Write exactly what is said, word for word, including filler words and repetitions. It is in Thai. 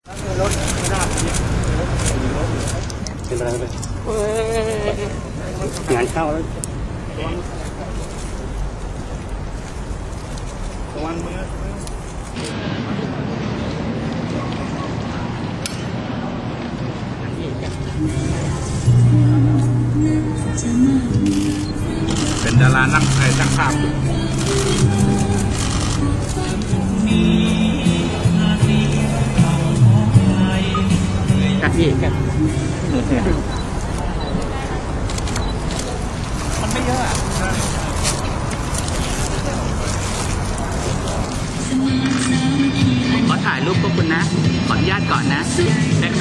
เป็นอะไรไปงานเข้าแล้ววันมือเป็นดารานักไทยช่างภาพกันพี่กันมันไม่เยอะอ่ะขอถ่ายรูปพวกคุณนะขออนุญาตก่อนนะได้